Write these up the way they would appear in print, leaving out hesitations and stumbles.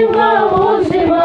ubuzima buzima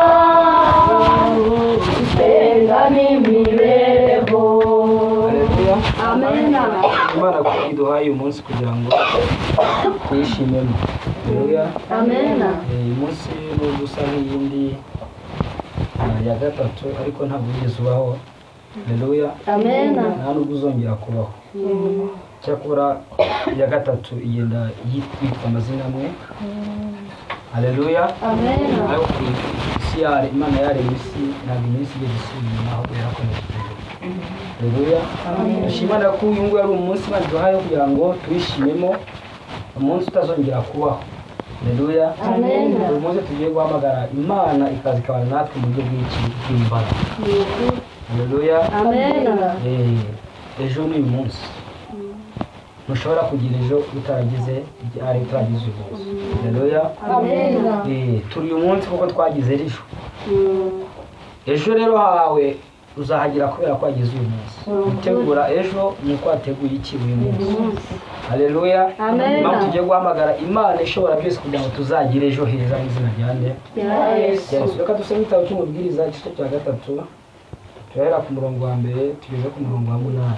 senga n'imibereho. Amen. Imana iduhaye umunsi kugira ngo twishimemo. Amen. Uyu munsi nubwo usa nk'iyindi ya gatatu ariko ntabwo wigeze ubaho. Haleluya. Amen. Nta nubwo uzongera kubaho. Cyakora ya gatatu igenda yitwa amazina amwe. Haleluya. Amen. Ariko isi yari Imana yaremye isi ntabwo iminsi igeze isubira aho yarakomeje. Haleluya. Dushimira ko uyu nguyu ari umunsi Imana iduhaye kugira ngo twishimemo, umunsi utazongera kubaho. Haleluya. Amen. Uyu munsi tugiye guhamagara Imana ikaza ikabana natwe mu buryo bw'imbaraga. Haleluya. Amen. Ejo ni uyu munsi. Ntushobora kugira ejo utaragize ari utaragize uyu munsi. Haleluya. Amen. Turi uyu munsi kuko twagize ejo. Ejo rero hawe uzahagira kubera ko wagize uyu munsi. Gutegura ejo nuko wateguye iki uyu munsi. Haleluya. Amen. Impamvu tugiye guhamagara Imana ishobora byose kugira ngo tuzagire ejo heza mu izina rya nde. Yesu. Reka dusome igitabo cy'umubwiriza igice cya 3. Turahera ku murongo wa mbere tugeze ku murongo wa 8.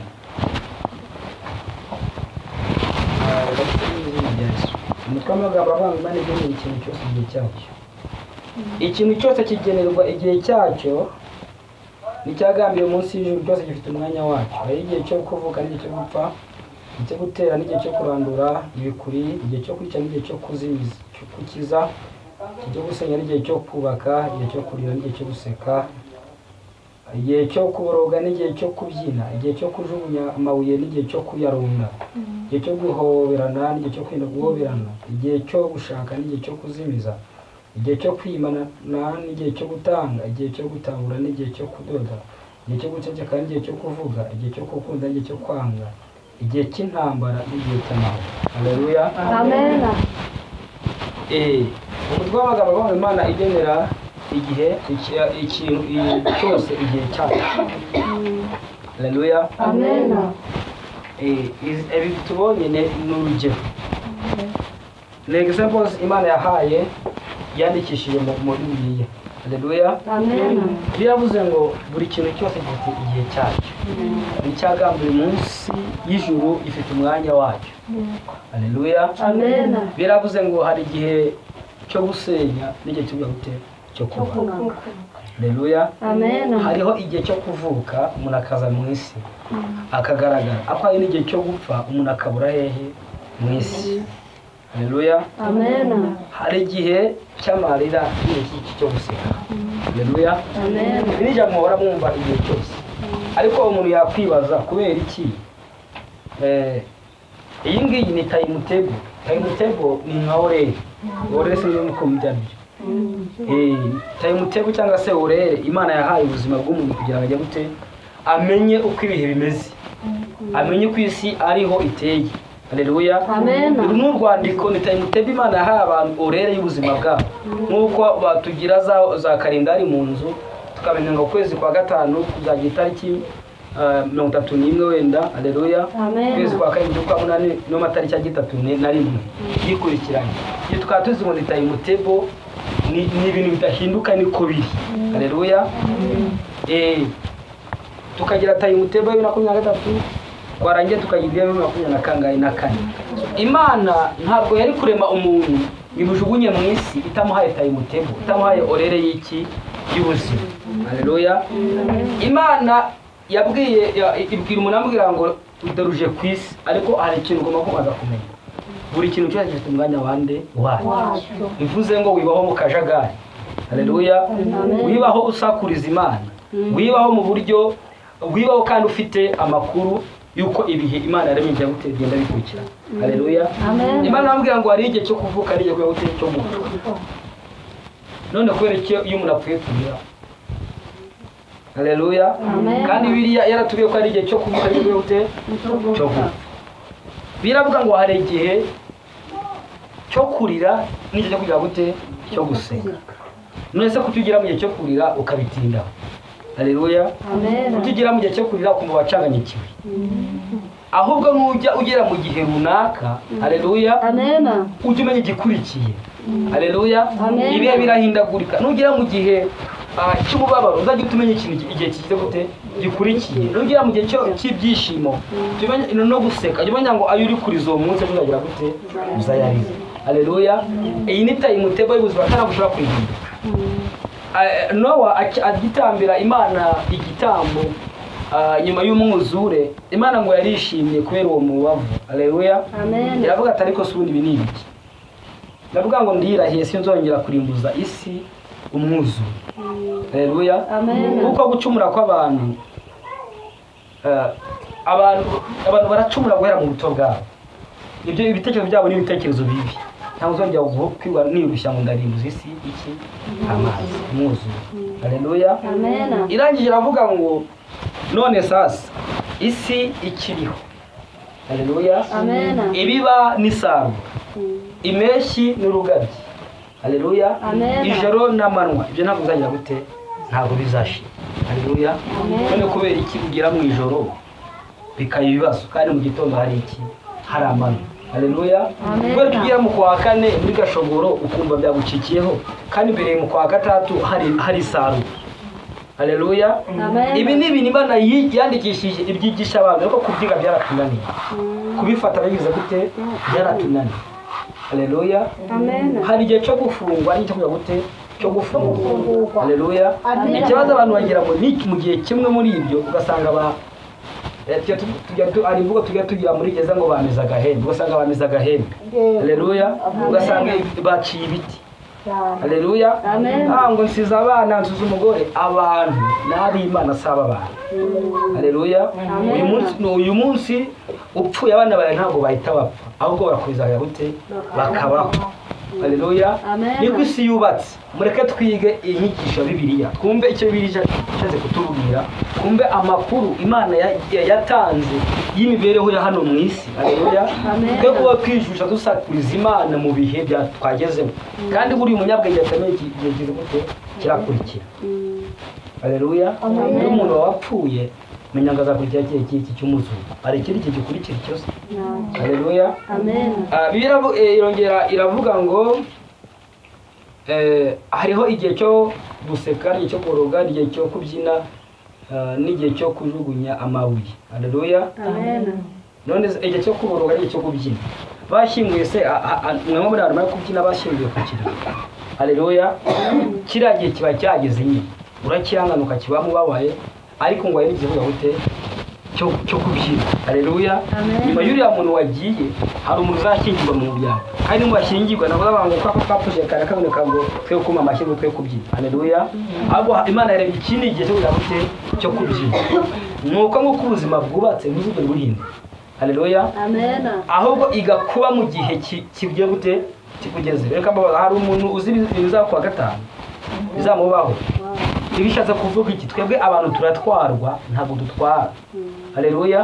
Umutwe w'amagambo avuga ngo Imana igenera ikintu cyose igihe cyacyo. Ikintu cyose kigenerwa igihe cyacyo, n'icyagambiwe munsi y'ijuru cyose gifite umwanya wacyo. Hari igihe cyo kuvuka n'igihe cyo gupfa, igihe cyo gutera n'igihe cyo kurandura ibikuri, igihe cyo kwica n'igihe cyo kuziza, gukiza, igihe cyo gusenya n'igihe cyo kubaka, igihe cyo kurira n'igihe cyo guseka, igihe cyo kuboroga n'igihe cyo kubyina, igihe cyo kujugunya amabuye n'igihe cyo kuyarunda, igihe cyo guhoberana n'igihe cyo kwirinda guhoberana, igihe cyo gushaka n'igihe cyo kuzimiza, igihe cyo kwimana n'igihe cyo gutanga, igihe cyo gutangura n'igihe cyo kudoda, igihe cyo guceceka n'igihe cyo kuvuga, igihe cyo gukunda n'igihe cyo kwanga, igihe cy'intambara n'igihe cy'amahoro. Haleluya. Amen. Umutwe w'amagambo avuga ngo Imana igenera igihe ikintu cyose igihe cyacyo. Haleluya. Amen. Ibi tubonye ni urugero. Examples Imana yahaye yandikishije muri Bibiliya. Haleluya. Amen. Biravuze ngo buri kintu cyose gifite igihe cyacyo. N'icyagambiwe munsi y'ijuru gifite umwanya wacyo. Haleluya. Amen. Biravuze ngo hari igihe cyo gusenya n'igihe cyo kubaka. Haleluya. Amen. Hariho igihe cyo kuvuka umuntu akaza mu isi akagaragara, ako hari n'igihe cyo gupfa umuntu akabura hehe mu isi. Haleluya. Amen. Hari igihe cy'amarira n'igihe cyo guseka. Haleluya. Amen. Binija muhora mwumva igihe cyose. Ariko umuntu yakwibaza kubera iki iyi ngiyi ni tayimutebo. Tayimutebo ni nka orere. Orere se ni uko mbyabyo. Tayimutebo cyangwa se orere Imana yahaye ubuzima bw'umuntu kugira ngo ajye gute amenye uko ibihe bimeze. Amenye uko isi ariho iteye. Haleluya. Amen. N'urwandiko ni tayimutebo Imana yahaye abantu orere y'ubuzima bwabo. Nk'uko batugira za kalendari mu nzu tukamenya ngo kwezi kwa gatanu kuzagira itariki 31 wenda. Haleluya. Kwezi kwa karindwi kwa munani no matariki ya 31 yikurikiranye. Iyo tukaba tuzi ngo ni tayimutebo ni ibintu bidahinduka niko biri. Haleluya. Tukagira tayimutebo ya 23 twarangiye tukagira 24. Imana ntabwo yari kurema umuntu imujugunye mu isi itamuhaye tayimutebo, itamuhaye orere y'iki y'ubuzima. Haleluya. Imana yabwiye ibwira umuntu ambwira ngo udaruje ku isi, ariko hari ikintu ugomba kubanza kumenya. Buri kintu cyose gifite umwanya wande wacu. Bivuze ngo wibaho mu kajagari. Haleluya. Wibaho usakuriza Imana. Wibaho mu buryo wibaho kandi ufite amakuru yuko ibihe Imana yaremye bya gute genda bikurikira. Haleluya. Imana ambwira ngo hari igihe cyo kuvuka n'igihe cyo gupfa. None kubera iki iyo umuntu apfuye tugira. Haleluya. Kandi Bibiliya yaratubwiye ko ari igihe cyo kuvuka n'igihe gute cyo gupfa. Biravuga ngo hari igihe cyo kurira n'igihe cyo kugira gute cyo gusenga. None se kutugira mu gihe cyo kurira ukabitinda. Haleluya. Kutugira mu gihe cyo kurira ukumva wacanganyikiwe. ahubwo nujya ugera mu gihe runaka haleluya Amena. ujye umenya igikurikiye haleluya Amen. ibihe birahindagurika nugera mu gihe cy'umubabaro uzajya utumenya ikintu igihe kigize gute gikurikiye nugera mu gihe cy'ibyishimo no guseka jya umenya ngo ayo uri kuri zo munsi uzagira gute uzayariza haleluya iyi ni time uteba y'ubuzima kandi ushobora kwirinda Nowa agitambira Imana igitambo nyuma y'umwuzure Imana ngo yarishimye kubera uwo mubavu haleluya Amen. iravuga ati ariko subundi ibi ni ibiki ndavuga ngo ndirahiye sinzongera kurimbuza isi umwuzure haleluya Amen. kuko gucumura kw'abantu abantu baracumura guhera mu buto bwabo ibyo ibitekerezo byabo n'ibitekerezo bibi ntabwo uzongera kwirwa nirushya ngo ndarimbuza isi iki amazi umwuzure haleluya Amen. irangije iravuga ngo none sasa isi ikiriho haleluya Amen. ibiba n'isarura impeshyi n'urugabyi haleluya Amen. ijoro n'amanywa ibyo ntabwo bizagira gute ntabwo bizashira haleluya Amen. none kubera iki ugera mu ijoro bikaba ibibazo kandi mu gitondo hari iki hari amanywa haleluya Amen. kubera tugira mu kwa kane muri gashogoro ukumva byagucikiyeho kandi mbere mu kwa gatatu hari isarura haleluya Amen. ibi ni ibintu Imana yandikishije ibyigisha abantu ariko kubyiga byaratunaniye kubifata bagize gute byaratunaniye haleluya Amen. hari igihe cyo gufungwa n'icyo kugira gute cyo gufungwa haleluya ikibazo abantu bagira ngo ni mu gihe kimwe muri ibyo ugasanga ari imvugo tujya tugira muri gereza ngo bameze agahembe ugasanga bameze agahembe haleluya ugasanga baciye ibiti haleluya ngo nsize abana nsize umugore abantu n'ab'Imana saba abantu haleluya uyu munsi upfuye abana bawe ntabwo bahita bapfa ahubwo barakomeza gute bakabaho haleluya niko isi yubatse mureke twige inyigisho ya Bibiliya twumve icyo Bibiliya ishatse kutubwira twumve amakuru Imana yatanze y'imibereho ya hano mu isi haleluya twe kuba twijusha dusakuriza Imana mu bihe twagezemo kandi buri umunyabwenge atamenye igihe kiza gute kirakurikira haleluya iyo umuntu wapfuye menya ngo azakurikira iki cy'umuzungu hari ikindi gikurikira cyose haleluya Bibiliya irongera iravuga ngo hariho igihe cyo guseka igihe cyo koroga igihe cyo kubyina n'igihe cyo kujugunya amabuye haleluya none igihe cyo kuboroga igihe cyo kubyina bashyinguye se mwe muri abantu bari kubyina bashyinguye ku kiraro haleluya kiriya gihe kiba cyageze nyine urakihanganuka kiba mubabaye ariko ngo hari igihe gute cyo kubyina haleluya nyuma y'uriya muntu wagiye hari umuntu uzashyingirwa mu muryango kandi mu bashyingirwa nabo bavuga ngo kwa kapuje kare kaboneka ngo twe kuma amashyingo twe kubyina haleluya abo Imana yarebye ikindi gihe cyo gute cyo kubyina nuko nk'uko ubuzima bwubatse ntuzigere buhinda haleluya ahubwo igakuba mu gihe kigiye gute kikugeze reka hari umuntu uzi bizakwa gatanu bizamubaho ibishatse kuvuga iki twebwe abantu turatwarwa ntabwo dutwara haleluya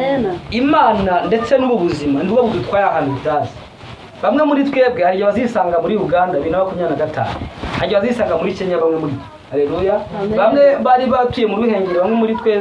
Imana ndetse n'ubu buzima nibwo budutwaye ahantu bitazi bamwe muri twebwe hari igihe bazisanga muri Uganda 2025 hari igihe bazisanga muri Kenya bamwe muri haleluya bamwe bari batuye mu Ruhengeri bamwe muri twe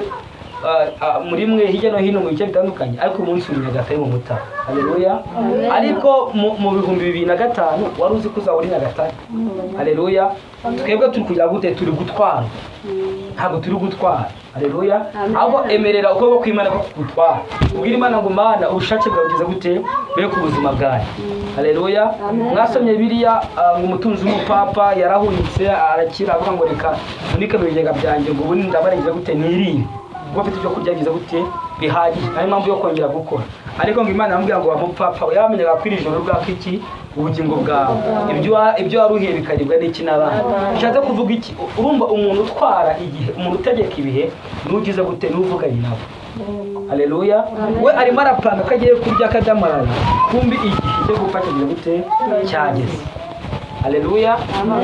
muri mwe hirya no hino mu bice bitandukanye ariko umunsi uri Nyagatare mu Mutara haleluya ariko mu bihumbi 2005 wari uzi kuza uri Nyagatare haleluya twebwe turi kugira gute turi gutwara ntabwo turi gutwara haleluya ahubwo emerera uko kw'Imana ko kugutwara ubwira Imana ngo Mana ubushake bwawe bwiza gute bwe ku buzima bwawe haleluya mwasomye Bibiliya ngo umutunzi w'umupapa yarahunitse arakira avuga ngo reka unike mu bigega byanjye ngo ubundi ndabarengera gute nirire ubwo afite ibyo kurya byiza gute bihagije ari impamvu yo kongera gukora ariko ngo Imana yamubwira ngo bamupapa yamenyaga kwira ijoro bwako iki ubugingo bwawe ibyo waruhiye bikaribwa n'iki n'abana bishatse kuvuga iki urumva umuntu utwara igihe umuntu utegeka ibihe n'ugize gute n'uvuganye nawe haleluya we arimo arapanga ko agiye kurya akadamarara kumbi igihe cyo gufata kigize gute cyageze haleluya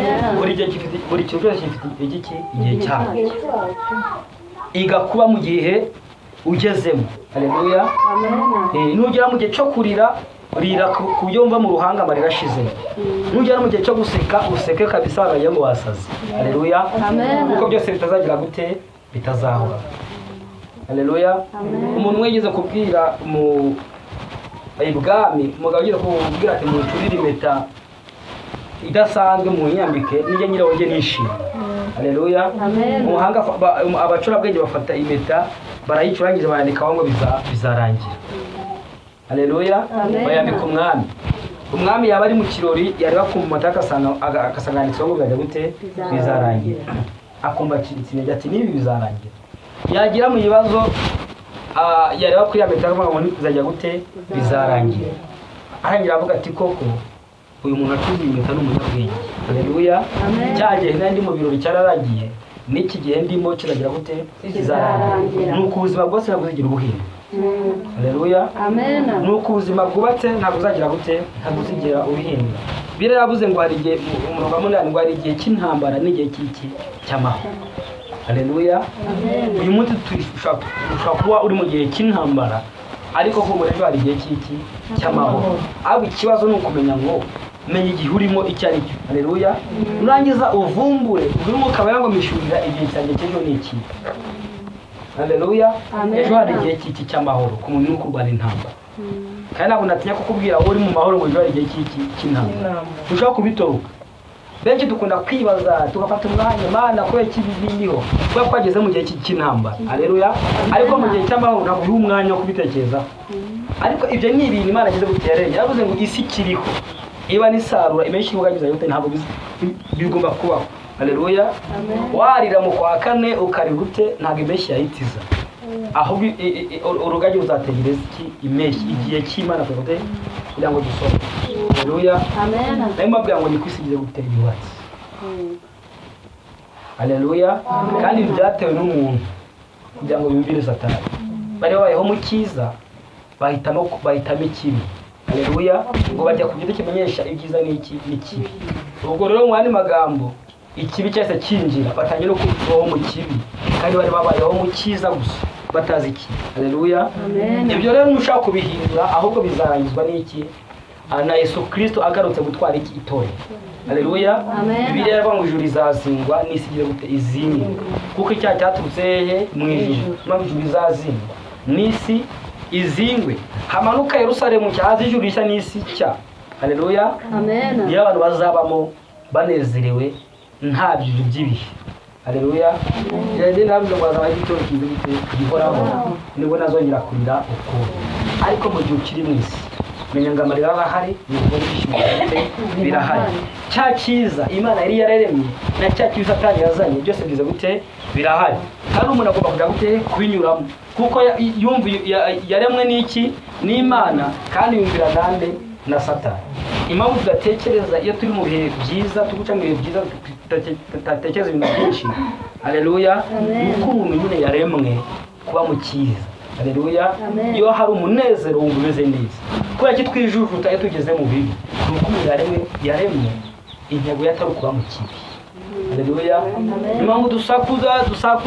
buri kintu cyose gifite igihe cyacyo igakuba mu gihe ugezemo haleluya nugera mu gihe cyo kurira rira ku byo mva mu ruhanga amarira ashizemo nugera mu gihe cyo guseka useke kabisa baragira ngo wasaze haleluya kuko byose bitazagira gute bitazahora haleluya. Umuntu wigeze kubwira mu ibwami, umugabo ugiye kubwira ati mucurire impeta idasanzwe mu nyambike nijye nyirawo njye nishima, haleluya. Umuhanga abacurabwenge bafata impeta barayicurangije barandikaho ngo bizarangira, haleluya. Bayambika umwami, umwami yaba ari mu kirori yareba kumva amataka agasanga handitseho ngo bizajya gute, bizarangira. Akumva kinege ati nibi bizarangira. Yagira mu bibazo yareba kuri ya mpeta akavuga ngo bizajya gute, bizarangira. Arangira avuga ati koko uyu muntu acuze impeta n'umunyabwenge, haleluya. Cyagihe nandi mu birori cyararagiye, n'iki gihe ndimo kiragira gute, kizarangira. Nuko ubuzima bwose ntabwo uzigira ubuhinga, haleluya. Nuko ubuzima bwubatse ntabwo uzagira gute, ntabwo uzigera ubihinga. Bibiriya yavuze ngo hari igihe umurongo wa munani ngo hari igihe cy'intambara n'igihe cy'amahoro, haleluya. Uyu munsi ushobora kuba uri mu gihe cy'intambara, ariko ko muri ejo hari igihe cy'amahoro. Ahubwo ikibazo ni ukumenya ngo menya igihe urimo icyo ari cyo, haleluya. Nurangiza uvumbure urimo ukaba yangomishurira igihe cyanjye cy'ejo ni iki, haleluya. Ejo hari igihe cy'amahoro ku muntu uri kurwana intambara, kandi ntabwo natinya kukubwira wowe uri mu mahoro ngo ejo hari igihe cy'intambara. Ushobora kubitoroka. Benshi dukunda kwibaza tugafata umwanya Mana kubera iki biriho, kuba twageze mu gihe cy'intambara, haleluya. Ariko mu gihe cy'amahoro ntabwo uri umwanya wo kubitekerezaho. Ariko ibyo ni ibintu Imana ageze guterera. Yavuze ngo isi kiriho iba nisarura imenshi ibugagiza yote ntabwo bigomba kubaho, haleluya. Warira mu kwa kane ukari gute ntabwo imenshi yahitiza, ahubwo urugagi uzategereza iki imenshi igihe cy'Imana kuvuga kugira ngo dusome, haleluya. Nayo mabwira ngo ni kwisigize gutera ibibatsi, haleluya. Kandi byatewe n'umuntu kugira ngo yumvire Satani. Bari babayeho mu cyiza bahitamo ikibi, haleluya. Ngo bajya ku giti kimenyesha ibyiza n'ikibi. Ubwo rero mu yandi magambo ikibi cyose kinjira batangira kubaho mu kibi, kandi bari babayeho mu cyiza gusa batazi iki, haleluya. Ibyo rero nushaka kubihindura ahubwo bizarangizwa n'iki, na Yesu Kristo agarutse gutwara iki itorero, haleluya. Bibiliya yavuga ngo ijuru rizazingwa n'isi igira gute, izingwe. Kuko icyaha cyaturutse hehe, mu ijuru. Mpamvu ijuru rizazingwa n'isi izingwe. Hamanuka Yerusalemu cyahaza ijuru rishya n'isi nshya, haleluya. Niyo abantu bazabamo banezerewe nta byuju by'ibihe, haleluya. Yende nabyo ngo azaba igitoro gihoraho nibwo nazongera kurira ukundi. Ariko mu gihe ukiri mu isi menya ngo amarira ahari nibwo bishimye birahari. Cya cyiza Imana yari yararemye na cya cyiza Satani yazanye byose bize gute, birahari. Kandi umuntu agomba kujya gute kubinyuramo, kuko yumva yaremwe n'iki, n'Imana, kandi yumvira nande, na Satani. Impamvu tudatekereza iyo turi mu bihe byiza, tuguca mu bihe byiza tutatekereza ibintu byinshi, haleluya. Nuko umuntu nyine yaremwe kuba mu cyiza, haleluya. Iyo hari umunezero wumva umeze neza. Kubera ko twijujuta iyo tugeze mu bibi, nuko umuntu yaremwe intego yatari kuba mu kibi, haleluya. Impamvu dusakuza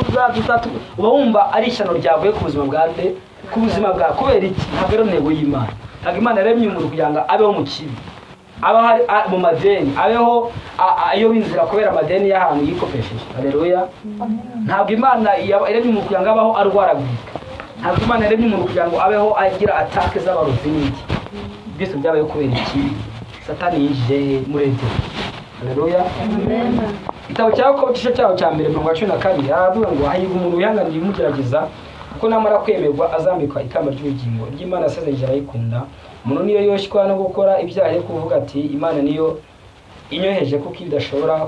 uba wumva ari ishyano ryavuye ku buzima bwande, ku buzima bwa kubera iki, ntabwo ari intego y'Imana. Ntabwo Imana yaremye umuntu kugira ngo abeho mu kibi, aba hari mu madeni, abeho iyo binzira kubera amadeni y'ahantu yikopesheje, haleluya. Ntabwo Imana yaremye umuntu kugira ngo abeho arwaragurika. Ntabwo Imana yaremye umuntu kugira ngo abeho agira atake z'abarozi n'iki. Byose byabaye kubera iki, Satani yinjije muri Edeni, haleluya. Igitabo cya Yakobo igice cyaho cya mbere 12 aravuga ngo hahirwa umuntu wihanganira ibimugerageza, kuko namara kwemerwa azambikwa ikamba ry'ubugingo ry'Imana yasezeranyije abayikunda. Umuntu niyo yoshywa no gukora ibyaha yo kuvuga ati Imana niyo inyoheje, kuko bidashoboka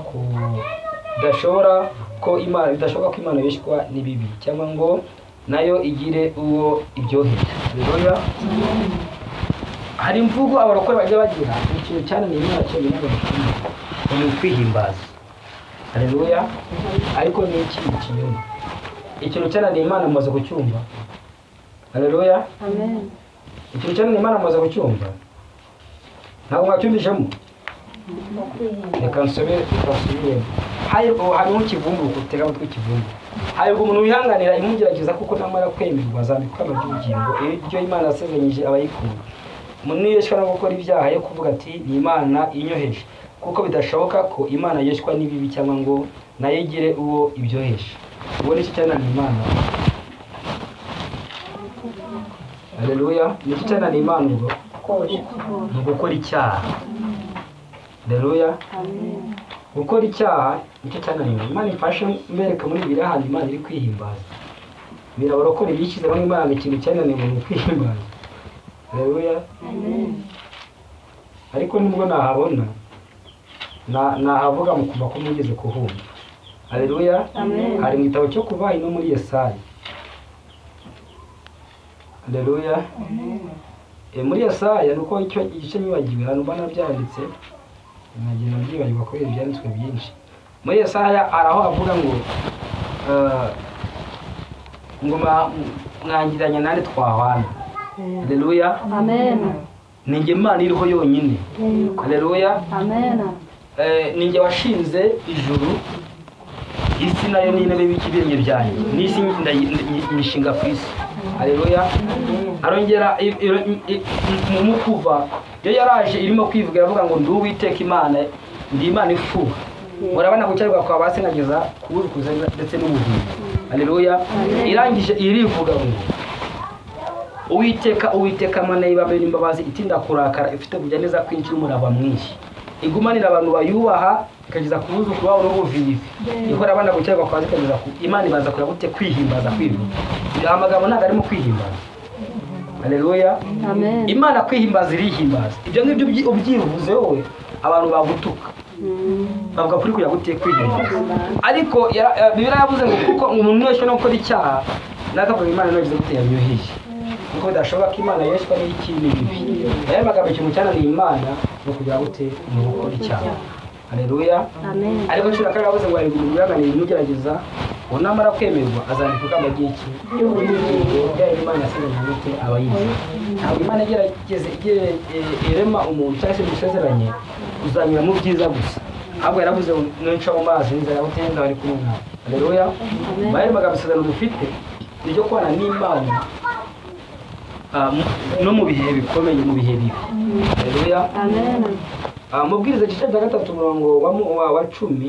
ko Imana yoshywa n'ibibi, cyangwa ngo nayo igire uwo ibyoheje, haleluya. Hari imvugo abarokore bajya bagira ikintu cyane ni Imana cyo bintu ni kwihimbaza, haleluya. Ariko ni ikintu kinyuma, ikintu cyane ni Imana mumaze kucyumva, haleluya. Ikintu cyane ni Imana mumaze kucyumva, ntabwo mwacyumvishemo. Reka nsubire. Hariho ikivumbuko utega amatwi ikivumbuko. Hariho umuntu wihanganira imugerageza, kuko namara kwemerwa azambikwa ikamba ry'ubugingo, iryo Imana yasezeranyije abayikunda. Umuntu niyo yoshywa no gukora ibyaha yo kuvuga ati ni Imana inyoheje, kuko bidashoboka ko Imana yoshywa n'ibibi, cyangwa ngo nayo igire uwo ibyohesha. Uwo ni cyane ni Imana Haleluya. Niki cyananiye Imana ubwo? Ni gukora icyaha. Haleluya. Gukora icyaha nicyo cyananiye Imana. Ifashe mbereka muri Bibiliya ahantu Imana iri kwihimbaza. Birabarokora ibishyize bamwe Imana ikintu cyananiye mu kwihimbaza. Haleluya. Ariko nubwo nahabona nahavuga mu kuva ko mugeze kuhumva. Haleluya. Hari mu gitabo cyo kuva ino muri Yesaya. Haleluya. Muri Yesaya nuko icyo igice nibagiwe hano bana byanditse. Nagenda byibagirwa ko ibyanditswe byinshi. Muri Yesaya araho avuga ngo mwangiranya nande twahwana. Haleluya. Ninjye Imana iriho yonyine. Haleluya. Ninjye washinze ijuru, isi nayo n'intebe y'ikibirenge byanjye, n'isi nyishinga ku isi. Haleluya. Arongera mu kuva yo yaraje irimo kwivuga avuga ngo ndi Uwiteka Imana, ndi Imana ifuha. Murabona gucyarwa kwa basenageza kubuzukuza ndetse n'ubugingo. Haleluya. Irangije irivuga ngo Uwiteka Mana y'ibabera imbabazi, itinda kurakara, ifite kujya neza kwinshi n'umurava mwinshi, igumanira abantu bayubaha, ikageza kubuzukuru wabo n'ubuvivi. Ihora abana gucyarwa kwa zikageza ku Imana ibaza kura gute kwihimbaza kwivuga. Amagambo ntago arimo kwihimbaza. Haleluya. Imana kwihimbaza irihimbaza. Ibyo ngibyo ubyivuze wowe abantu bagutuka. Bavuga kuri kujya gute kwihimbaza. Ariko Bibiliya yavuze ngo kuko umuntu wese no gukora icyaha nakavuga Imana no gize gutera myuhije. Kuko dashoboka ko Imana yeshwa n'ikintu bibi. Aya magambo ikintu cyananiye Imana no kugira gute mu gukora icyaha. Haleluya. Ariko cyo karavuze ngo ari guruganira imugerageza unamara kwemerwa azandika kamba giki ya Imana yasezeranye n'ute abayizi. Ntabwo Imana igerageze irema umuntu cyangwa se gusezeranye uzanyura mu byiza gusa. Ahubwo yaravuze n'inca mu mazi nzara gutenda bari kumwe. Haleluya. Baye magambo isezerano dufite niryo kwana n'Imana no mu bihe bikomeye, mu bihe bibi. Haleluya. Mubwiriza igice cya 3 umurongo wa 10,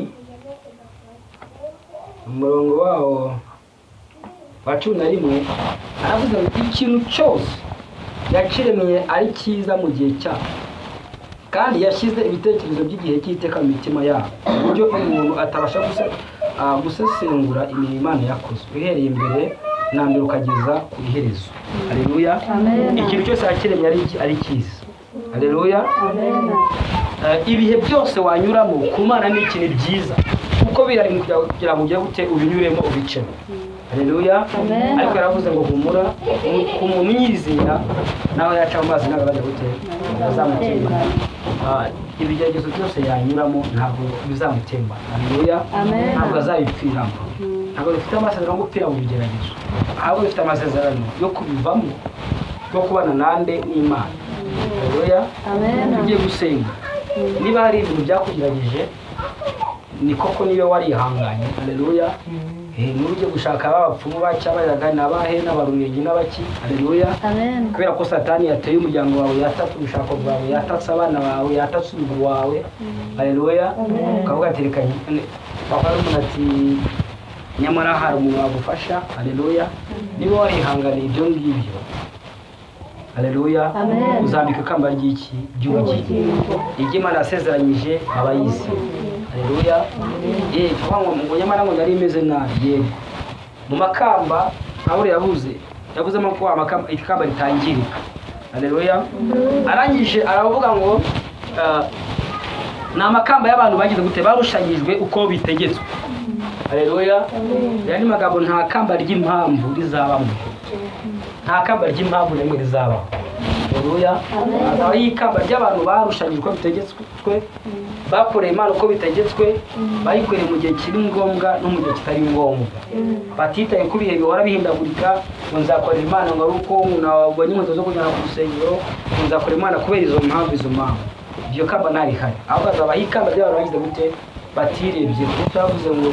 umurongo wawo wa 11 aravuze ngo ikintu cyose yakiremeye ari cyiza mu gihe cya, kandi yashyize ibitekerezo by'igihe cy'iteka mu mitima yabo, uburyo umuntu atabasha gusesengura imirimo Imana yakoze uhereye imbere nambere ukageza ku iherezo. Haleluya. Ikintu cyose yakiremeye ari cyiza. Haleluya. Ibihe byose wanyuramo ku Mana ni ikintu byiza, kuko birari mu kugira ngo ujye gute ubinyuremo ubicemo. Haleluya. Ariko yaravuze ngo humura ku muntu nyizera nawe yaca mu mazi n'abajya gute azamutemba. Ibigeragezo byose yanyuramo ntabwo bizamutemba. Haleluya. Ntabwo azabipfiramo. Ntabwo bifite amasezerano yo gupfira mu bigeragezo, ahubwo bifite amasezerano yo kubivamo, yo kubana nande n'Imana. Haleluya. Tugiye gusenga. Niba hari ibintu byakugerageje ni koko niba warihanganye. Haleluya. Nurujye gushaka abapfumu bacyabayaga nabahe n'abarunyengi n'abaki. Haleluya. Kubera ko Satani yateye umuryango wawe, yatatse ubushako bwawe, yatatse abana bawe, yatatse urugo wawe. Haleluya. Ukavuga ati reka bakora umuntu ati nyamara hari umuntu wagufasha. Haleluya. Niba warihanganiye ibyo ngibyo, haleluya, uzambika ikamba ry'iki ry'ubugingo ibyo Imana yasezeranyije abayizi. Haleluya. Kuvuga ngo nyamara ngo nari imeze nabi, yego mu makamba aho yavuzemo ko amakamba ikamba ritangirika. Haleluya. Arangije aravuga ngo na makamba y'abantu bagize gute barushanyijwe uko bitegetswe. Haleluya. Yani magambo nta kamba ry'impamvu rizabamo, nta kamba ry'impamvu rimwe rizabaho. Haleluya. Aho ikamba ry'abantu barushanyijwe uko bitegetswe, bakoreye Imana uko bitegetswe, bayikoreye mu gihe kiri ngombwa no mu gihe kitari ngombwa, batitaye ku bihe bihora bihindagurika. Ngo nzakorera Imana ngo ari uko umuntu abonye inkweto zo kujyana ku rusengero, ngo nzakorera Imana kubera izo mpamvu. Ibyo kamba ntari hari, ahubwo azabaho ikamba ry'abantu bagize gute batirebye. Kuko yavuze ngo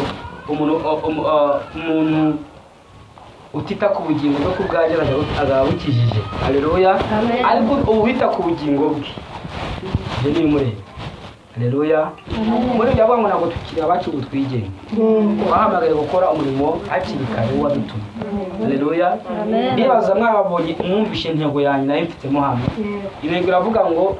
umuntu utita ku bugingo bwo kubwagera azaba bukijije. Haleluya. Ariko uwita ku bugingo bwe ibyo ni murebe. haleluya. Muri ibyo avuga ngo ntabwo tukiri abacu ngo twigenge, twahamagariwe gukora umurimo hakiri kare w'uwadutumye, haleluya. Ndibaza mwabonye mwumvishe intego yanjye nayo mfitemo hano. Intego iravuga ngo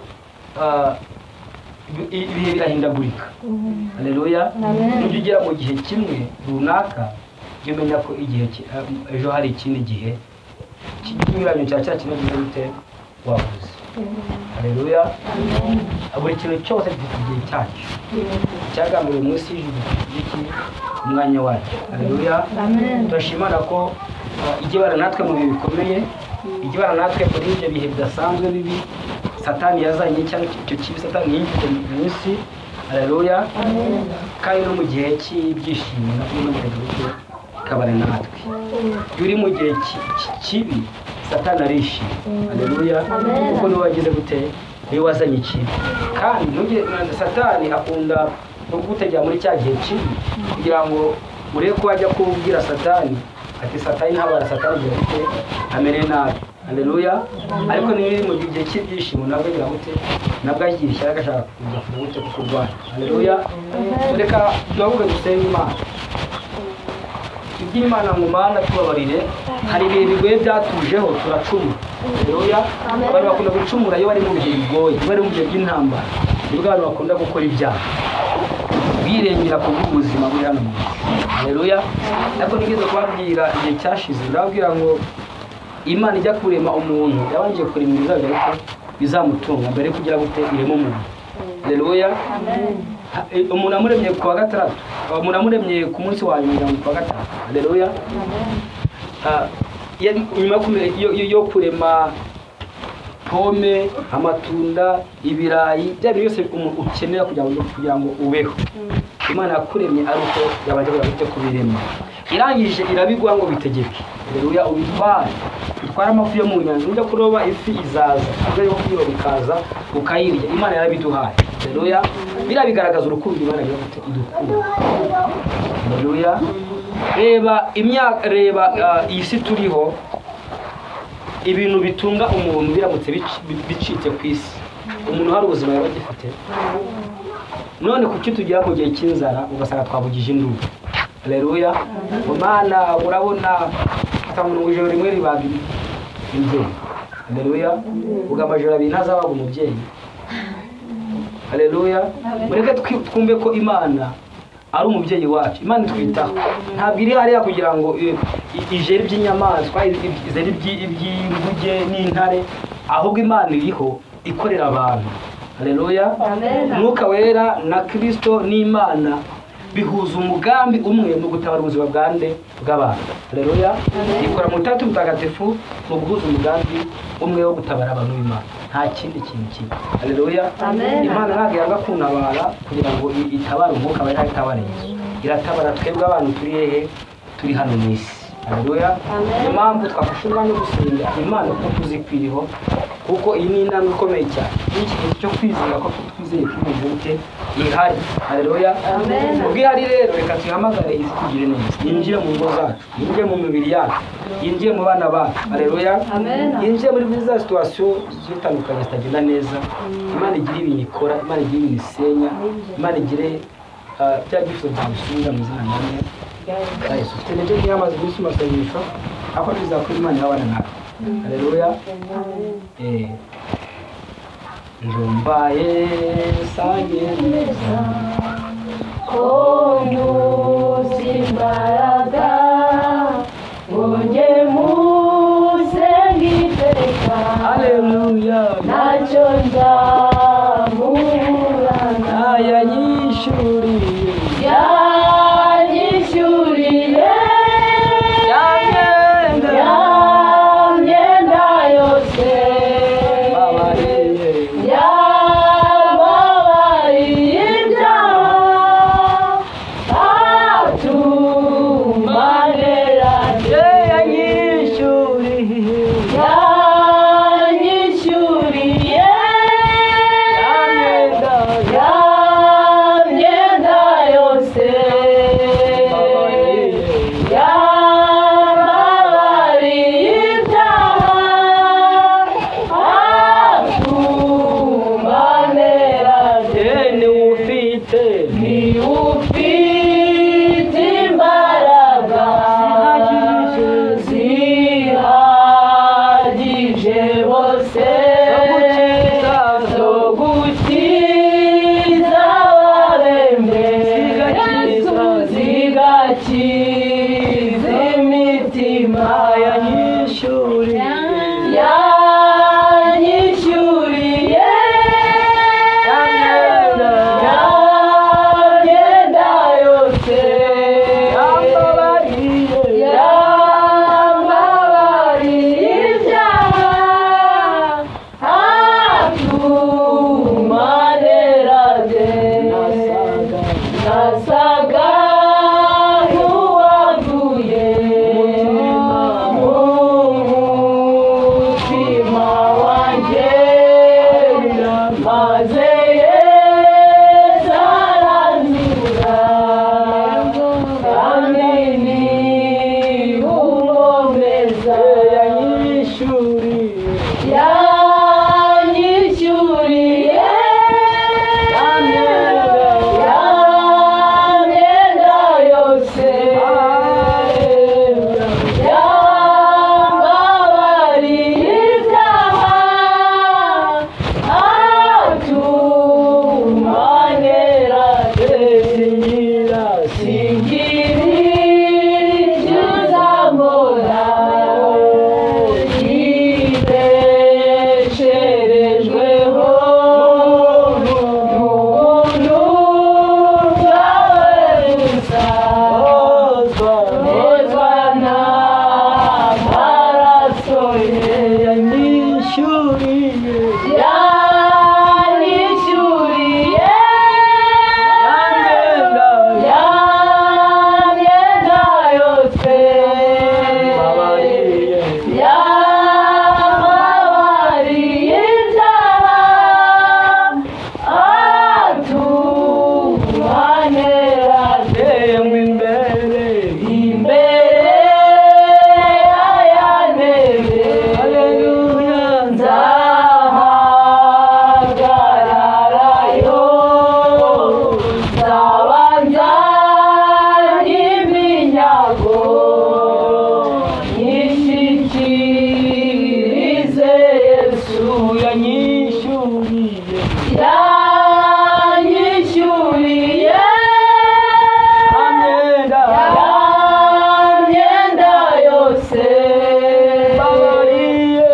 ibihe birahindagurika, haleluya. Nujya ugera mu gihe kimwe runaka jya umenya ko igihe ejo hari ikindi gihe cy'ikinyuranyo cya cya kintu gihe gute wavuze, haleluya. Buri kintu cyose gifite igihe cyacyo cyagambiriwe munsi y'ijuru y'iki umwanya wacyo, haleluya. Turashimana ko igibana natwe mu bihe bikomeye, igibana natwe muri ibyo bihe bidasanzwe bibi Satani yazanye cyangwa icyo kibi Satani yinjije mu isi, haleluya. Kandi no mu gihe cy'ibyishimo nabwo n'umuheto kabare natwe. Yuri mu gihe kibi Satani arishimye, haleluya, kuko niwe wagize gute, niwe wazanye ikibi. Kandi Satani akunda kugutegera muri cya gihe kibi kugira ngo urebe ko wajya kubwira Satani ati Satani ntabara Satani gute amere nabi, haleluya. Ariko niba mu gihe cy'ibyishimo nabwo agira gute, nabwo agira ishyaka agashaka kuza gute kukurwanya, haleluya. Reka tuvuge dusenga Imana, tubwire Imana ngo Mana tubabarire, hari ibihe bigoye byatujeho turacumura, haleluya. Abantu bakunda gucumura iyo bari mu bihe bigoye, bari mu bihe by'intambara, nibwo abantu bakunda gukora ibyaha birengera ku bw'ubuzima buri hano mu isi, haleluya. Ariko nigeze kubabwira igihe cyashize, ndababwira ngo Imana ijya kurema umuntu yabanje kurema ibizajya ariko bizamutunga mbere kugira gute iremo umuntu, haleluya. Umuntu amuremye ku wa gatandatu, umuntu amuremye ku munsi wa nyuma ku wa gatandatu, haleluya. Nyuma yo kurema pome, amatunda, ibirayi, bya bintu byose umuntu ukenera kugira ngo ubeho, Imana yakuremye ari uko yabanje gute kubirema. Irangije irabigwa ngo bitegeke, haleluya. Utwara amafi yo mu nyanja, ujya kuroba ifi izaza, aje yo kuyiroba ikaza ukayirya. Imana yarabiduhaye, haleluya. Birabigaragaza urukundo Imana yagute idukunda, haleluya. Reba iyi si turiho, ibintu bitunga umuntu biramutse bicitse ku isi, umuntu hari ubuzima yaba agifite. None kuki tugira mu gihe cy'inzara ugasanga twabugije induru, haleluya. Mana urabona atamuntu uje rimwe ribabiri imvye, haleluya. Ugamajora binazabaga umubyeyi, haleluya. Mureke twumve ko Imana ari umubyeyi wacu, Imana twitaho. Ntabwo iri hariya kugira ngo ijeri by'inyamaswa, izeri by'inguge n'intare, ahubwo Imana iriho ikorera abantu, haleluya. Mwuka wera na Kristo n'Imana bihuza umugambi umwe mu gutabara ubuzima bw'abantu, haleluya. Ikora mu Utatu Mutagatifu mu guhuza umugambi umwe wo gutabara abantu b'Imana, nta kindi kintu kimwe, haleluya. Imana ntabwo yanga kuntabara kugira ngo itabare umwuka wera, itabare Yesu, iratabara twebwe abantu turi hehe, turi hano mu isi, haleluya. Niyo mpamvu twafashe umwanya wo gusenga Imana ko tuzikwiriho, kuko iyi ni intambwe ikomeye cyane. Iki gihe cyo kwizera ko twizeye ko imvuke ihari, haleluya. Ubwo ihari rero reka tuhamagare isi tugire neza, yinjire mu ngo zacu, yinjire mu mibiri yacu, yinjire mu bana bacu, haleluya. Yinjire muri za situation zitandukanye zitagenda neza. Imana igire ibintu ikora, Imana igire ibintu isenya, Imana igire bya byifuzo byabisubira mu izina ryayo Yesu. Tuneje nyamaze gusoma masengesho aho bizakora Imana yabana natwe, haleluya. Njombaye sanye neza Simbaraga Unge musengiteka haleluya. Nacho nzamurana Yanyishuriye Yamyenda yose Yababariye ibyaha Atumarera Yanyishuriye Yamyenda ufite ufite imbaraga zihagije bose zo gukiza abarembe zigakiza imitima yanyishyuriye yanyishyuriye yamyenda yose yambabariye ibyaha atumanerade nasaga n'uwaguye mu mutima wanjye maze Yesu aranyura kandi ntiwumvomeza yanyishyuriye yanyishyuriye yamyenda yose yambabariye ibyaha atumanerade singira icyo uzambona yibesherejweho n'ubuntu bwawe gusa nezwa n'amaraso ye yanyishyuriye yanyishyuriye yamyenda yamyenda yose mbabariye yambabariye ibyaha atumanerade yemwe imbere imbere y'ayantebe haleluya nzahagararayo nzabanza n'iminyago nyishyikirize Yesu yanyishyuriye yanyishyuriye yamyenda yamyenda yose mbabariye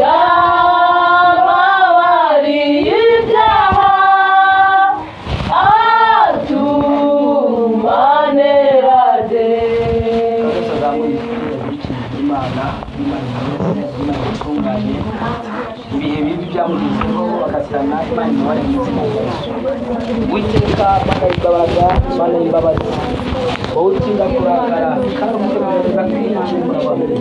yambabariye ibyaha atumanerade Yesu azamuye Imana itunganye ibihe bibi byamugezeho bagatana Imana imubare mu izina rya Yesu Uwiteka Mana y'imbabaga Mana y'imbabazi wowe utinda kurakara kandi umutima mwiza kwiyicunga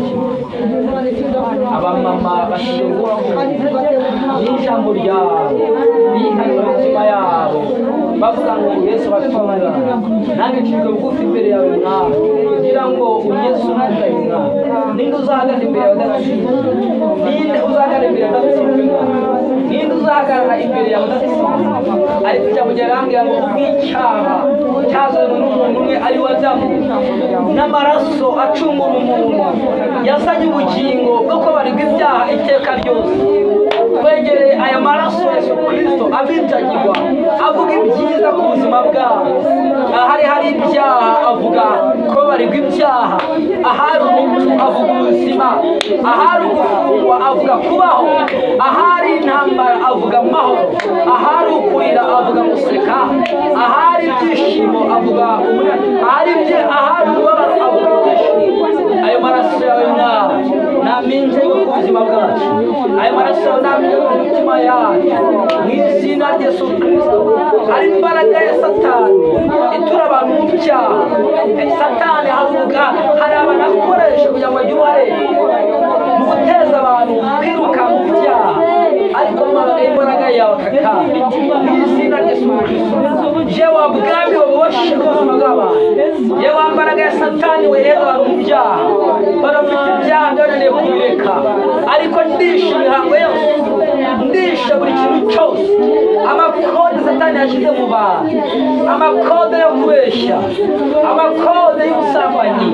abamama bashyinguraho n'ijambo ryawe bihanira imitima yabo bavuga ngo Yesu batwara nange nshinzwe bugufi imbere yawe nawe kugira ngo unyeze umwuka mwawe ninde uzahagarara imbere yawe udatsinzwe ninde uzahagarara imbere yawe udatsinzwe ninde uzahagarara imbere yawe udatsinzwe ariko ijambo ryarambwira ngo nk'icyaha cyazanywe n'umuntu umwe ari we Adamu n'amaraso acungura umuntu yazanye ubugingo bwo kubarirwa ibyaha iteka ryose twegereye aya maraso ya Yesu Kristo abinjagirwa avuga ibyiza ku buzima bwabo ahari hari ibyaha avuga kubarirwa ibyaha ahari urupfu avuga ubuzima ahari ugufungwa avuga kubaho ahari intambara avuga amahoro ahari ukurira avuga guseka ahari ibyishimo avuga ahari umubabaro avuga ibyishimo ayo maraso yawe nawe naminje yo ku buzima bwacu ayo maraso yawe naminje ku mitima yacu mu izina rya Yesu Kristo hari imbaraga ya Satani itura abantu mu cyaha Satani hari abantu akoresha kugira ngo agire uruhare mu guteza abantu kwiruka mu byaha ariko imbaraga yawe kakandi mu izina rya Yesu Kristo jewe wabwami wabubashe ubuzima bwabo abantu yewe wambaraga ya satani wereza abantu mu byaha barafite ibyaha byananiye kubireka ariko ndisha imihango yose ndisha buri kintu cyose amakode satani yashyize mu bantu amakode yo kubeshya amakode y'ubusambanyi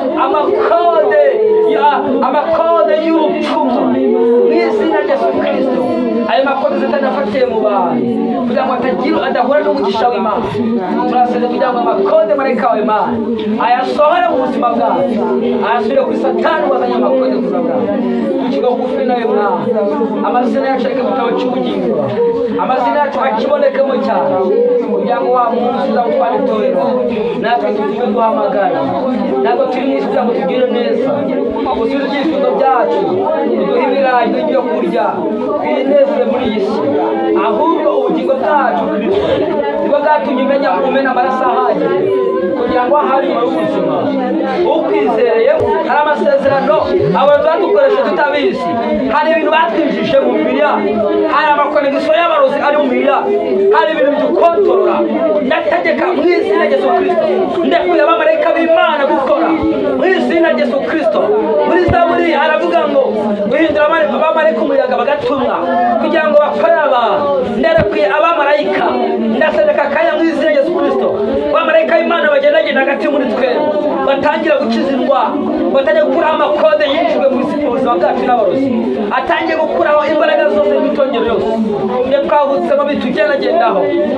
amakode y'urupfumu mu izina rya Yesu Kristo ayo makode satani afatiye mu bantu kugira ngo adahura n'umugisha w'Imana turasabye kugira ngo amakode marayika w'Imana ayasohore mu buzima bwacu ayasubire kuri satani wazanye amakode mu buzima bwacu dukiga bugufi nawe mwana amazina yacu areke mu gitabo cy'ubugingo amazina yacu akibonekemo cyane kugira ngo wa munsi uzawutware itorero natwe tugiye duhamagaye natwe turi mu isi kugira ngo tugire neza usubize ibyifuzo byacu uduhe ibirayi n'ibyo kurya twinezeze muri iyi si ahubwo ubugingo bwacu nibwo bwatumye umena amaraso ahagije kugira ngo ahari mu buzima ukwizereye hari amasezerano abantu badukoresha tutabizi hari ibintu batwinjije mu mibiri yacu hari amakonegisiyo y'abarozi ari mu mibiri yacu hari ibintu bidukontorora ndategeka mu izina rya Yesu Kristo ndekuye abamarayika b'Imana gukora mu izina rya Yesu Kristo muri Zaburi aravuga ngo guhindura abamarayika umuyaga bagatumwa kugira ngo bakorere abantu ndekuye abamarayika ndasendeka akanya mu izina rya Yesu Kristo abamarayika b'Imana bagendagenda hagati muri twe batangira gukiza indwara batangiye gukuraho amakode yinjijwe mu buzima bwacu n'abarozi atangiye gukuraho imbaraga zose n'imitongero yose ibyo twavutsemo bitugendagendaho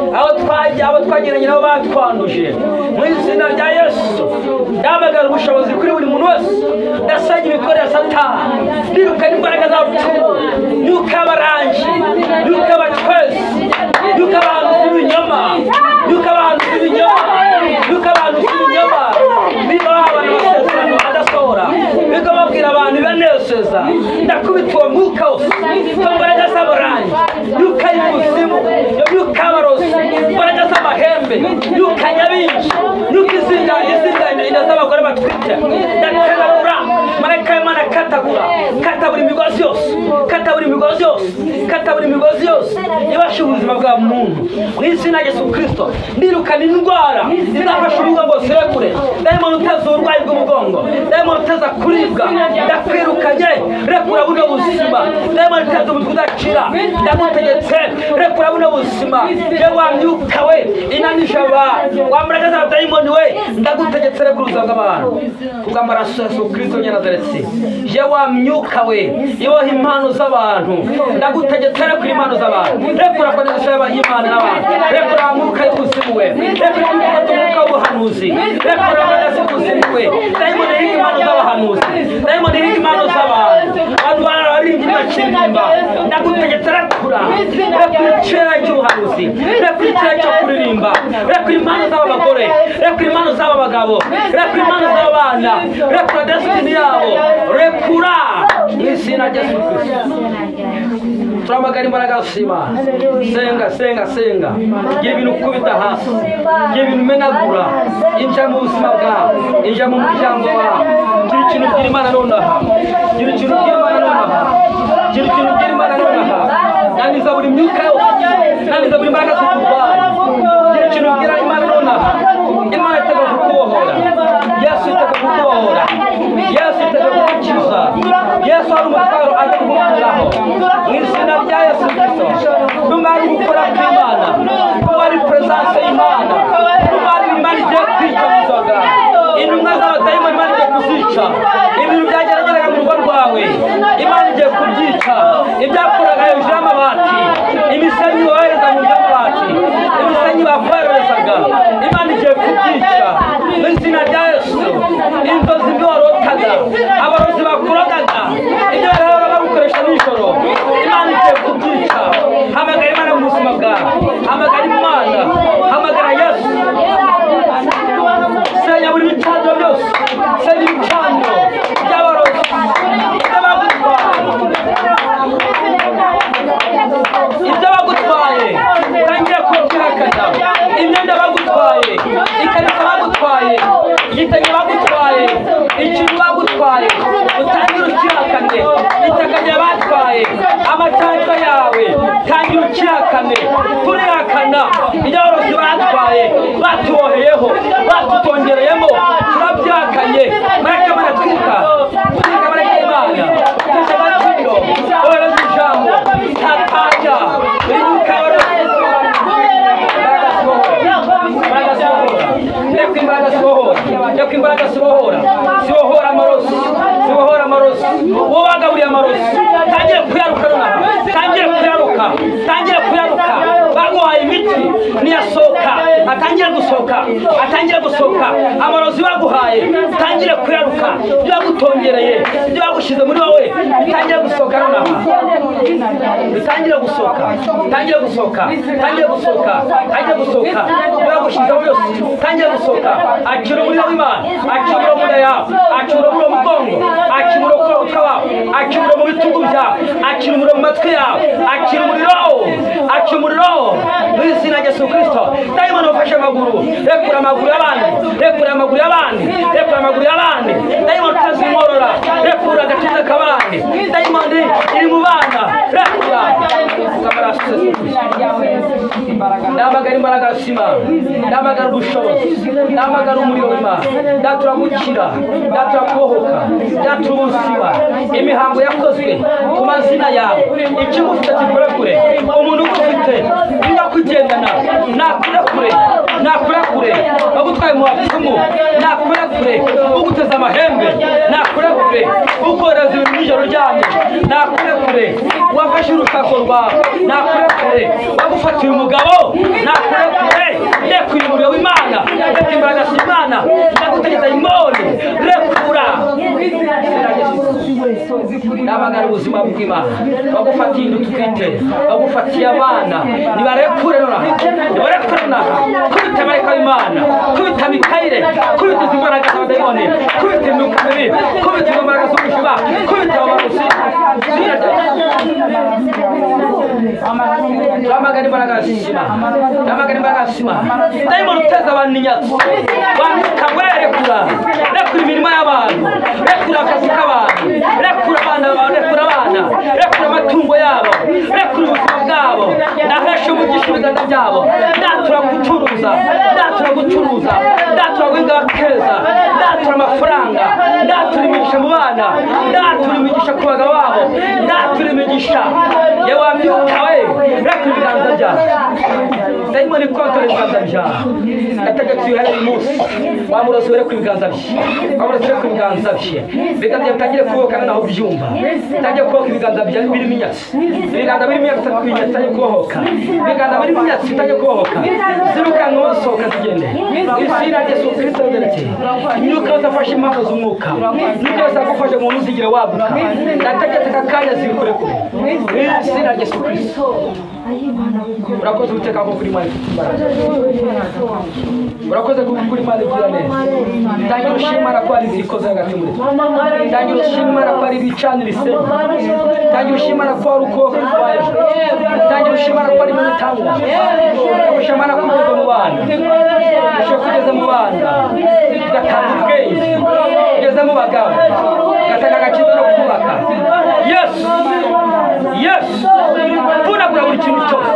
abo twagiranye nabo batwanduje mu izina rya Yesu ndamagana ubushobozi kuri buri muntu wese ndasanga ibikorera satani nirukana imbaraga z'abapfumu yuko abarangi yuko abacwezi yuko abantu b'ibinyoma yuko abantu b'ibinyoma yuko abantu b'ibinyoma niba abantu basezerano adasohora biga babwira abantu banezeza ndakubita uwo mwuka wose imbaraga z'abarangi yuko ay'ikuzimu yuko abarozi imbaraga z'amahembe yuko anyabinshi yuko izinda inda z'abagore batwite ndakanagura marayika w'Imana kata buri migozi yose kata buri migozi yose ibasha ubuzima bwa muntu mu izina rya Yesu Kristo ndirukana indwara izafasha urugo ngo zirekure dayimoni uteza uburwayi bw'umugongo dayimoni uteza kuribwa ndakwirukanye rekura buno buzima dayimoni uteza umutwe udakira ndagutegetse rekura buno buzima ye wamyuka we inanisha abantu wambaraga za dayimoni we ndagutegetse rekura ubuzima bw'abantu kubw'amaraso ya Yesu Kristo w'i Nazareti ye wamyuka we iboha impano z'abantu ndagutegetse rekura impano z'abantu rekura konegisiyo y'Imana n'abantu rekura umwuka w'ubuzimu we rekura umwuka w'ubuhanuzi rekura konegisiyo y'ubuzimu we dayimoni yiga impano z'abahanuzi dayimoni yiga impano z'abantu abantu bararirimba bakiririmba ndagutegetse rekura ikirere cy'ubuhanuzi rekura ikirere cyo kuririmba rekura impano z'aba bagore rekura impano z'aba bagabo rekura impano z'aba bana rekura destiny yabo rekura mu izina rya Yesu Kristo turamagana imbaraga z'Imana senga gira ibintu ukubita hasi gira ibintu umenagura injira mu buzima bwawe injira mu muryango wawe gira ikintu ubwira Imana nonaha naniza buri myuka yose naniza buri mbaraga z'uburwayi gira ikintu ubwira Imana nonaha Imana iteguye kukubohora Yesu iteguye kukubohora Yesu iteguye kugukiza Yesu ari umutwaro aje kugukuraho mu izina rya Yesu Kristo numari gukora kw'Imana numari presence y'Imana numari Imana igiye kwica muzoga intumwa z'abadayimoni Imana igiye kuzica ibintu byagerageraga mu rugo rwawe Imana igiye kubyica ibyakuraga hejuru y'amabati imisenyi wohereza mu by'amabati imisenyi bakwereza gusohoka, atangire gusohoka. Amarozi baguhaye tangire kuyaruka, byagutongereye, byagushyize muri wowe tangire gusohoka nonaha. Tangire gusohoka, tangire gusohoka, tangire gusohoka, tangire gusohoka. Byagushyize muri yose tangire gusohoka. Akira umuriro w'Imana, akira umuriro yawe, akira umuriro mu mugongo, akira umuriro ku mutwe wawe, akira umuriro mu bitugu byawe, akira umuriro mu matwi yawe, akira umuriro, akira umuriro mu izina rya Yesu Kristo. Dayimoni ufashe amaguru, rekura amaguru y'abandi, rekura amaguru y'abandi, rekura amaguru y'abandi. Dayimoni utazimorora, rekura agatuza k'abandi. Dayimoni iri mu bana, rekura ndamagara imbaraga z'Imana, ndamagara ubushobozi, ndamagara umuriro w'Imana. Ndatura gukira, ndatura kubohoka, ndatura ubuzima. Imihango yakozwe ku mazina yawe, ikigufite kikurekure. Umuntu ugufite niba kugendana nakurekure, nakurekure. Bagutwaye mu bapfumu nakurekure, uguteze amahembe nakurekure, ukoreza ibintu n'ijoro ryane nakurekure, wafashe urukako rwawe nakurekure, wagufatiye umugabo nakurekure. Rekuye umuriro w'Imana, reka imbaraga z'Imana, ndagutegeka imoni, rekura. Ndamagara ubuzima bw'Imana, bagufatiye inda utwite, bagufatiye abana, nibarekure nonaha, nibarekure nonaha. Kubita amareka w'Imana, kubita Mikayire, kubita izi mbaraga z'abadayimoni, kubita imyuka mibi, kubita imbaraga z'ubushiba, kubita abarozi. Ndamagara imbaraga z'Imana, ndamagara imbaraga z'Imana. Dayimoni uteza abantu inyatsi, wandika werekura, rekura imirimo y'abantu, rekura akazi k'abantu, rekura abana bawe, rekura abana, rekura amatungo yabo, rekura ubuzima bwabo. Ndahesha umugisha ibiganza byabo, ndatura gucuruza, ndatura gucuruza, ndatura guhinga bakeza, ndatura amafaranga, ndatura imigisha mu bana, ndatura imigisha ku bagabo babo, ndatura imigisha. Yewe wabyuka we, rekura ibiganza byawe. Dayimoni kontore ibiganza byawe, ndategetse uyu munsi wamurozi were ku biganza bye, wamurozi were ku biganza bye. Ibiganza bitangire kubohoka naho byumva, bitangire kubohoka ibiganza byawe birimo inyatsi, ibiganza birimo inyatsi bitangire kubohoka, ibiganza birimo inyatsi bitangire kubohoka. Zirukanka wasohoka zigende izina rya Yesu Kristo ndetse nuko uzafasha impano z'umwuka, nuko uzagufasha umuntu uzigire wabuka. Ndategetse akanya zibikure kure izina rya Yesu Kristo. Urakoze guteka ko kuri Imana ifite imbaraga, urakoze kuri Imana igira neza. Tangira ushimara ko ari zikoze hagati muri twe, tangira ushimara ko ari bicanira isenya, tangira ushimara ko ari ukuboko kwawe, tangira ushimara ko ari mu bitanga, ushimara ko ugeze mu bana, kugeza mu bana, ugatanga ubwenge, ugeze mu bagabo, ugatanga agaciro no kubaka. Yesu, Yesu, vunagura buri kintu cyose.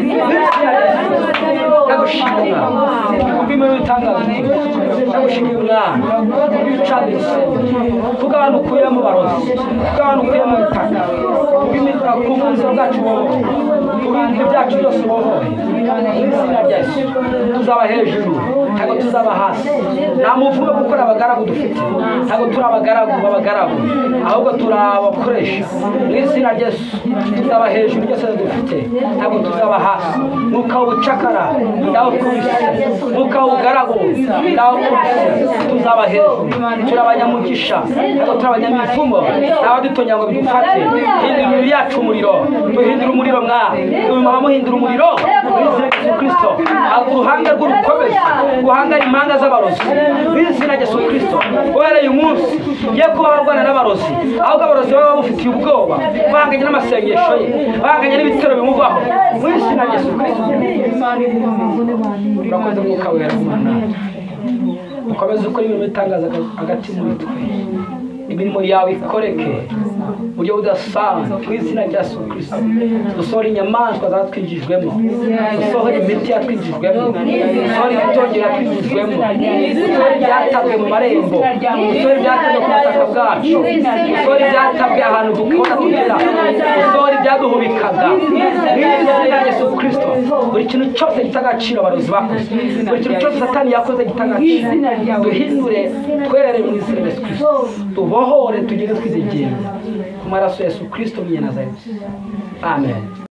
Ndagushimira kubw'imwe bitangaza, ndagushimira kubicanira isenya, kuko abantu ukuye mu barozi, kuko abantu ukuye mu bitanga, kubimika ku buzima bwacu wowe, ku bintu byacu byose wowe. Izina rya Yesu tuzaba hejuru, ntabwo tuzaba hasi. Nta muvume gukora abagaragu dufite, ntabwo turi abagaragu, ahubwo turi abakoresha. Mu izina rya Yesu tuzaba hejuru, byose dufite ntabwo tuzaba hasi. Mwuka w'ubucakara ndawukubise, mwuka w'ubugaragu ndawukubise, tuzaba hejuru. Turi abanyamugisha, ntabwo turi abanyamivumo, ntabadutonya ngo bidufate. Hindura imibiri yacu umuriro, duhindura umuriro mwawe, muba muhindura umuriro mu izina rya Yesu Kristo. Uruhanga rw'urukomezi guhangara impanga z'abarozi mu izina rya Yesu Kristo. Uhereye umunsi ye kuba warwana n'abarozi, ahubwo abarozi baba bamufitiye ubwoba, bahanganye n'amasengesho ye, bahanganye n'ibitero bimuvaho mu izina rya Yesu Kristo. Urakoze mwuka wera Imana, ukomeze ukora ibintu bitangaza hagati muri twe. Imirimo yawe ikoreke mu buryo budasanzwe mu izina rya Yesu Kristo. Dusohora inyamaswa zatwinjijwemo, dusohora imiti yatwinjijwemo, dusohora ibitongero yatwinjijwemo, dusohora ibyatabwe mu marembo, dusohora ibyatabwe ku butaka bwacu, dusohora ibyatabwe ahantu dukunda kugera, dusohora ibyaduhubikaga mu izina rya Yesu Kristo. Buri kintu cyose gifite agaciro abarozi bakoze, buri kintu cyose Satani yakoze gifite agaciro, duhindure twerere mu izina rya Yesu Kristo. Tubohore tugire twizigiye ku maraso ya Yesu Kristo w'i Nazareti. Amen.